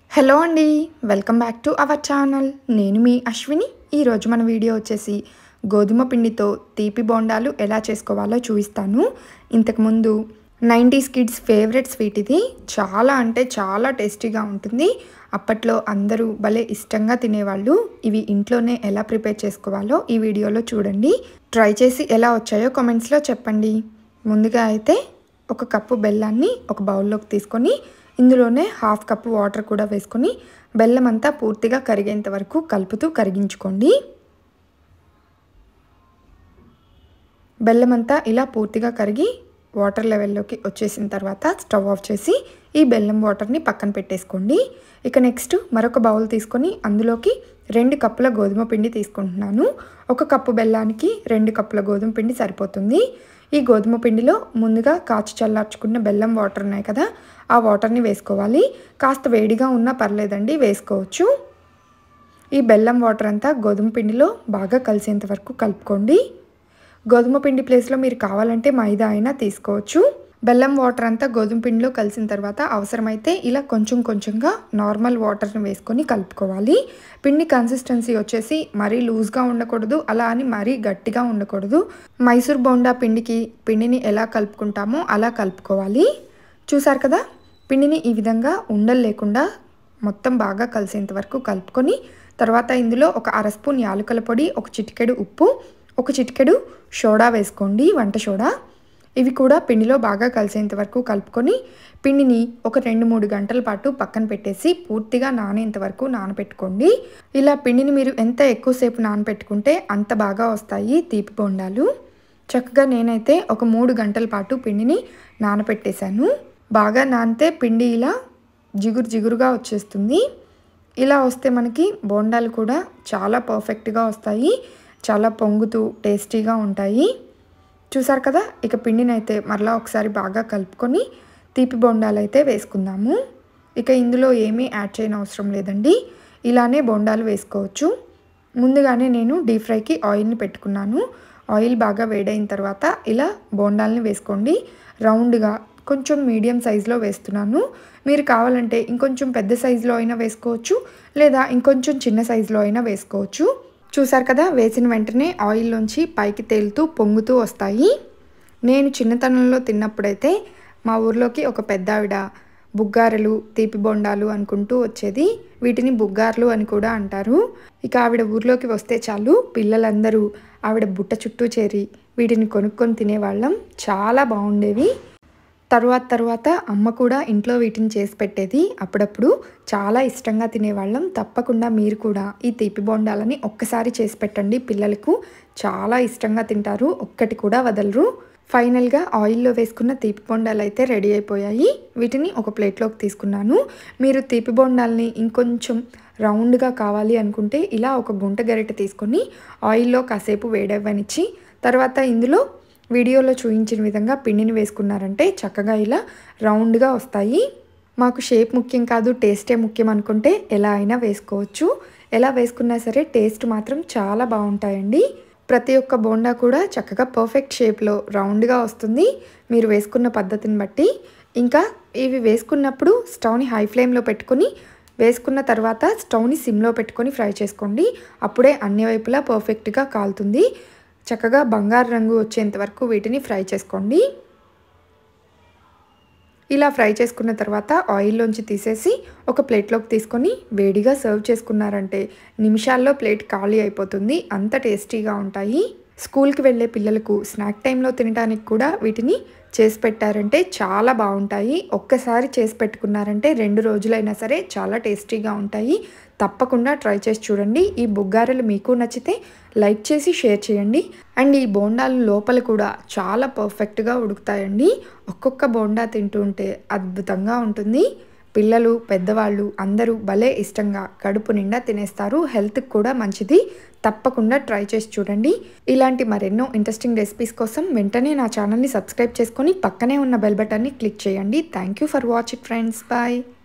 Hello అండి, welcome back to our channel. నేను మీ అశ్విని. ఈరోజు మన వీడియో వచ్చేసి గోధుమ పిండితో తీపి బోండాలు ఎలా చేసుకోవాలో చూపిస్తాను. ఇంతకుముందు 90s కిడ్స్ ఫేవరెట్ స్వీట్ ఇది. చాలా అంటే చాలా టేస్టీగా ఉంటుంది. అప్పట్లో అందరూ భలే ఇష్టంగా తినేవాళ్ళు. ఇవి ఇంట్లోనే ఎలా ప్రిపేర్ చేసుకోవాలో ఈ వీడియోలో చూడండి. ట్రై చేసి ఎలా వచ్చాయో కామెంట్స్లో చెప్పండి. ముందుగా అయితే ఒక కప్పు బెల్లాన్ని ఒక బౌల్లోకి తీసుకొని ఇందులోనే హాఫ్ కప్పు వాటర్ కూడా వేసుకొని బెల్లం అంతా పూర్తిగా కరిగేంత వరకు కలుపుతూ కరిగించుకోండి. బెల్లం అంతా ఇలా పూర్తిగా కరిగి వాటర్ లెవెల్లోకి వచ్చేసిన తర్వాత స్టవ్ ఆఫ్ చేసి ఈ బెల్లం వాటర్ని పక్కన పెట్టేసుకోండి. ఇక నెక్స్ట్ మరొక బౌల్ తీసుకొని అందులోకి 2 కప్పుల గోధుమ పిండి తీసుకుంటున్నాను. 1 కప్పు బెల్లానికి 2 కప్పుల గోధుమ పిండి సరిపోతుంది. ఈ గోధుమ పిండిలో ముందుగా కాచి చల్లార్చుకున్న బెల్లం వాటర్ ఉన్నాయి కదా, ఆ వాటర్ని వేసుకోవాలి. కాస్త వేడిగా ఉన్నా పర్లేదండి, వేసుకోవచ్చు. ఈ బెల్లం వాటర్ అంతా గోధుమ పిండిలో బాగా కలిసేంత వరకు కలుపుకోండి. గోధుమ పిండి ప్లేస్లో మీరు కావాలంటే మైదా అయినా తీసుకోవచ్చు. బెల్లం వాటర్ అంతా గోధుమ పిండిలో కలిసిన తర్వాత అవసరమైతే ఇలా కొంచెం కొంచెంగా నార్మల్ వాటర్ని వేసుకొని కలుపుకోవాలి. పిండి కన్సిస్టెన్సీ వచ్చేసి మరీ లూజ్గా ఉండకూడదు, అలా అని మరీ గట్టిగా ఉండకూడదు. మైసూర్ బోండా పిండిని ఎలా కలుపుకుంటామో అలా కలుపుకోవాలి. చూసారు కదా, పిండిని ఈ విధంగా ఉండలు లేకుండా మొత్తం బాగా కలిసేంత వరకు కలుపుకొని తర్వాత ఇందులో ఒక 1/2 స్పూన్ యాలకుల పొడి, 1 చిటికెడు ఉప్పు, 1 చిటికెడు సోడా వేసుకోండి, వంట సోడా. ఇవి కూడా పిండిలో బాగా కలిసేంత వరకు కలుపుకొని పిండిని ఒక 2-3 గంటల పాటు పక్కన పెట్టేసి పూర్తిగా నానేంత వరకు నానబెట్టుకోండి. ఇలా పిండిని మీరు ఎంత ఎక్కువసేపు నానబెట్టుకుంటే అంత బాగా వస్తాయి తీపి బోండాలు. చక్కగా నేనైతే ఒక 3 గంటల పాటు పిండిని నానబెట్టేశాను. బాగా నానితే పిండి ఇలా జిగురుగా వచ్చేస్తుంది. ఇలా వస్తే మనకి బోండాలు కూడా చాలా పర్ఫెక్ట్గా వస్తాయి, చాలా పొంగుతూ టేస్టీగా ఉంటాయి. చూసారు కదా, ఇక పిండిని అయితే మరలా ఒకసారి బాగా కలుపుకొని తీపి బోండాలు అయితే వేసుకుందాము. ఇక ఇందులో ఏమీ యాడ్ చేయని అవసరం లేదండి, ఇలానే బోండాలు వేసుకోవచ్చు. ముందుగానే నేను డీప్ ఫ్రైకి ఆయిల్ని పెట్టుకున్నాను. ఆయిల్ బాగా వేడైన తర్వాత ఇలా బోండాలని వేసుకోండి. రౌండ్గా కొంచెం మీడియం సైజులో వేస్తున్నాను. మీరు కావాలంటే ఇంకొంచెం పెద్ద సైజులో అయినా వేసుకోవచ్చు, లేదా ఇంకొంచెం చిన్న సైజులో అయినా వేసుకోవచ్చు. చూసారు కదా, వేసిన వెంటనే ఆయిల్లోంచి పైకి తేలుతూ పొంగుతూ వస్తాయి. నేను చిన్నతనంలో తిన్నప్పుడైతే మా ఊర్లోకి ఒక పెద్ద ఆవిడ బుగ్గారెలు, తీపి బొండాలు అనుకుంటూ వచ్చేది. వీటిని బుగ్గార్లు అని కూడా అంటారు. ఇక ఆవిడ ఊర్లోకి వస్తే చాలు పిల్లలందరూ ఆవిడ బుట్ట చుట్టూ చేరి వీటిని కొనుక్కొని తినేవాళ్ళం. చాలా బాగుండేవి. తర్వాత అమ్మ కూడా ఇంట్లో వీటిని చేసి పెట్టేది. అప్పుడప్పుడు చాలా ఇష్టంగా తినేవాళ్ళం. తప్పకుండా మీరు కూడా ఈ తీపి బోండాలని ఒక్కసారి చేసి పెట్టండి, పిల్లలకు చాలా ఇష్టంగా తింటారు, ఒక్కటి కూడా వదలరు. ఫైనల్గా ఆయిల్లో వేసుకున్న తీపి బోండాలు అయితే రెడీ అయిపోయాయి. వీటిని ఒక ప్లేట్లోకి తీసుకున్నాను. మీరు తీపి బోండాలని ఇంకొంచెం రౌండ్గా కావాలి అనుకుంటే ఇలా ఒక గుంట గరిటె తీసుకొని ఆయిల్లో కాసేపు వేడవ్వనిచ్చి తర్వాత ఇందులో వీడియోలో చూపించిన విధంగా పిండిని వేసుకున్నారంటే చక్కగా ఇలా రౌండ్గా వస్తాయి. మాకు షేప్ ముఖ్యం కాదు, టేస్టే ముఖ్యం అనుకుంటే ఎలా అయినా వేసుకోవచ్చు. ఎలా వేసుకున్నా సరే టేస్ట్ మాత్రం చాలా బాగుంటాయండి. ప్రతి ఒక్క బోండా కూడా చక్కగా పర్ఫెక్ట్ షేప్లో రౌండ్గా వస్తుంది మీరు వేసుకున్న పద్ధతిని బట్టి. ఇంకా ఇవి వేసుకున్నప్పుడు స్టవ్ని హై ఫ్లేమ్లో పెట్టుకొని వేసుకున్న తర్వాత స్టవ్ని సిమ్లో పెట్టుకొని ఫ్రై చేసుకోండి. అప్పుడే అన్ని వైపులా పర్ఫెక్ట్గా కాలుతుంది. చక్కగా బంగారు రంగు వచ్చేంత వరకు వీటిని ఫ్రై చేసుకోండి. ఇలా ఫ్రై చేసుకున్న తర్వాత ఆయిల్లోంచి తీసేసి ఒక ప్లేట్లోకి తీసుకొని వేడిగా సర్వ్ చేసుకున్నారంటే నిమిషాల్లో ప్లేట్ ఖాళీ అయిపోతుంది. అంత టేస్టీగా ఉంటాయి. స్కూల్కి వెళ్ళే పిల్లలకు స్నాక్ టైంలో తినడానికి కూడా వీటిని చేసి పెట్టారంటే చాలా బాగుంటాయి. ఒక్కసారి చేసి పెట్టుకున్నారంటే 2 రోజులైనా సరే చాలా టేస్టీగా ఉంటాయి. తప్పకుండా ట్రై చేసి చూడండి. ఈ బుగ్గారెలు మీకు నచ్చితే లైక్ చేసి షేర్ చేయండి. అండ్ ఈ బోండాలు లోపల కూడా చాలా పర్ఫెక్ట్గా ఉడుకుతాయండి. ఒక్కొక్క బోండా తింటుంటే అద్భుతంగా ఉంటుంది. పిల్లలు, పెద్దవాళ్ళు అందరూ భలే ఇష్టంగా కడుపు నిండా తినేస్తారు. హెల్త్కి కూడా మంచిది. తప్పకుండా ట్రై చేసి చూడండి. ఇలాంటి మరెన్నో ఇంట్రెస్టింగ్ రెసిపీస్ కోసం వెంటనే నా ఛానల్ని సబ్స్క్రైబ్ చేసుకొని పక్కనే ఉన్న బెల్ బటన్ని క్లిక్ చేయండి. Thank you for watching friends. Bye.